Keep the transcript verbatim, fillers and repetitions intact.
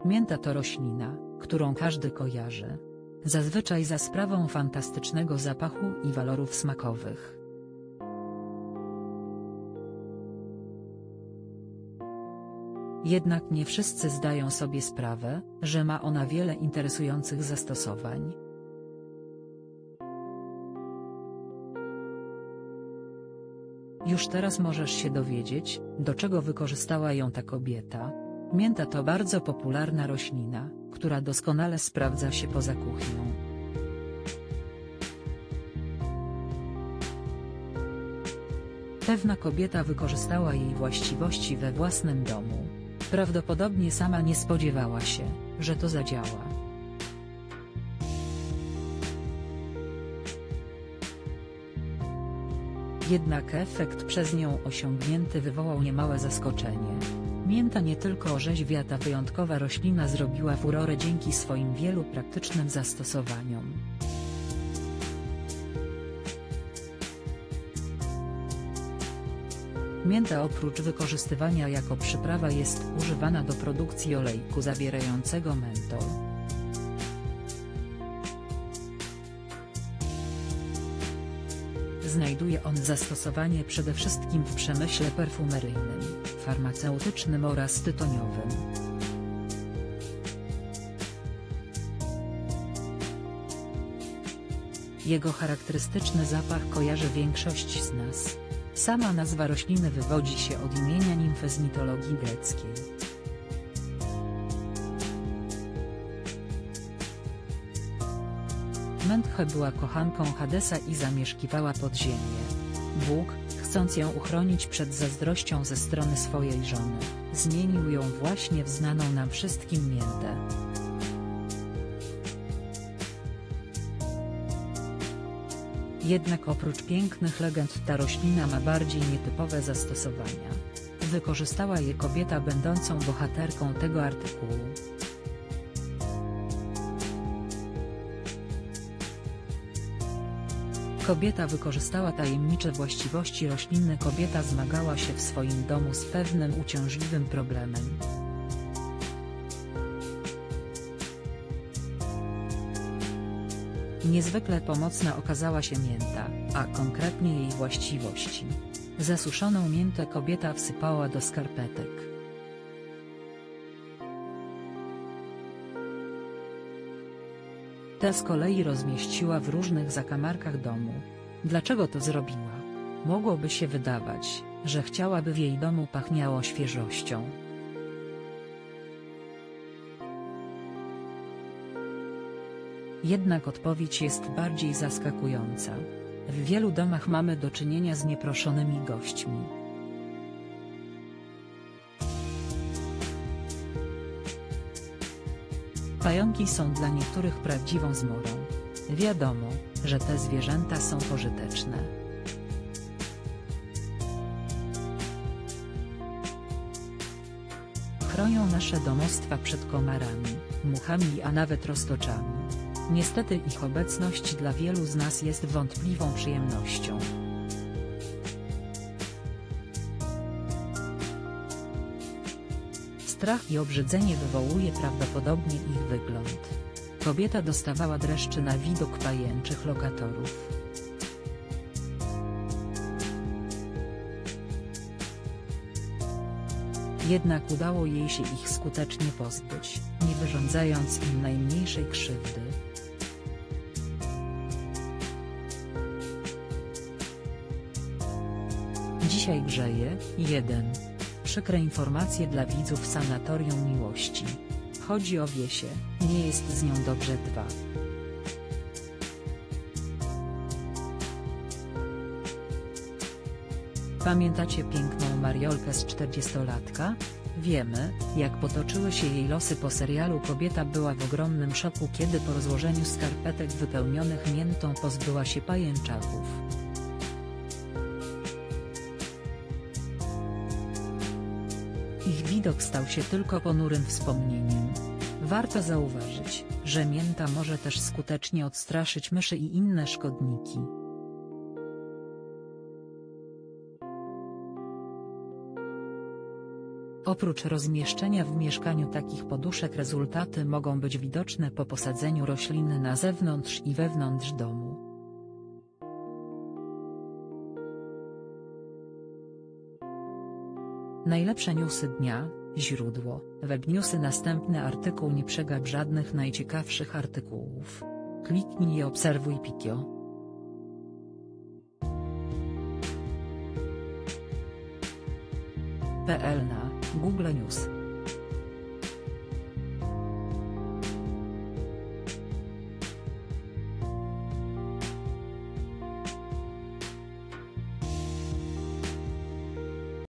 Mięta to roślina, którą każdy kojarzy. Zazwyczaj za sprawą fantastycznego zapachu i walorów smakowych. Jednak nie wszyscy zdają sobie sprawę, że ma ona wiele interesujących zastosowań. Już teraz możesz się dowiedzieć, do czego wykorzystała ją ta kobieta. Mięta to bardzo popularna roślina, która doskonale sprawdza się poza kuchnią. Pewna kobieta wykorzystała jej właściwości we własnym domu. Prawdopodobnie sama nie spodziewała się, że to zadziała. Jednak efekt przez nią osiągnięty wywołał niemałe zaskoczenie. Mięta nie tylko orzeźwia, ta wyjątkowa roślina zrobiła furorę dzięki swoim wielu praktycznym zastosowaniom. Mięta oprócz wykorzystywania jako przyprawa jest używana do produkcji olejku zawierającego mentol. Znajduje on zastosowanie przede wszystkim w przemyśle perfumeryjnym, farmaceutycznym oraz tytoniowym. Jego charakterystyczny zapach kojarzy większość z nas. Sama nazwa rośliny wywodzi się od imienia nimfy z mitologii greckiej. Menthe była kochanką Hadesa i zamieszkiwała podziemie. Bóg, chcąc ją uchronić przed zazdrością ze strony swojej żony, zmienił ją właśnie w znaną nam wszystkim miętę. Jednak oprócz pięknych legend ta roślina ma bardziej nietypowe zastosowania. Wykorzystała je kobieta będącą bohaterką tego artykułu. Kobieta wykorzystała tajemnicze właściwości rośliny. Kobieta zmagała się w swoim domu z pewnym uciążliwym problemem. Niezwykle pomocna okazała się mięta, a konkretnie jej właściwości. Zasuszoną miętę kobieta wsypała do skarpetek. Te z kolei rozmieściła w różnych zakamarkach domu. Dlaczego to zrobiła? Mogłoby się wydawać, że chciałaby w jej domu pachniało świeżością. Jednak odpowiedź jest bardziej zaskakująca. W wielu domach mamy do czynienia z nieproszonymi gośćmi. Pająki są dla niektórych prawdziwą zmorą. Wiadomo, że te zwierzęta są pożyteczne. Chronią nasze domostwa przed komarami, muchami, a nawet roztoczami. Niestety ich obecność dla wielu z nas jest wątpliwą przyjemnością. Strach i obrzydzenie wywołuje prawdopodobnie ich wygląd. Kobieta dostawała dreszczy na widok pajęczych lokatorów. Jednak udało jej się ich skutecznie pozbyć, nie wyrządzając im najmniejszej krzywdy. Dzisiaj grzeje. jeden. Przykre informacje dla widzów Sanatorium Miłości. Chodzi o Wiesię, nie jest z nią dobrze. dwa. Pamiętacie piękną Mariolkę z czterdziestolatka? Wiemy, jak potoczyły się jej losy po serialu. Kobieta była w ogromnym szoku, kiedy po rozłożeniu skarpetek wypełnionych miętą pozbyła się pajęczaków. Ich widok stał się tylko ponurym wspomnieniem. Warto zauważyć, że mięta może też skutecznie odstraszyć myszy i inne szkodniki. Oprócz rozmieszczenia w mieszkaniu takich poduszek rezultaty mogą być widoczne po posadzeniu rośliny na zewnątrz i wewnątrz domu. Najlepsze newsy dnia, źródło, Webnewsy. Następny artykuł. Nie przegap żadnych najciekawszych artykułów. Kliknij i obserwuj Pikio. P L na Google News.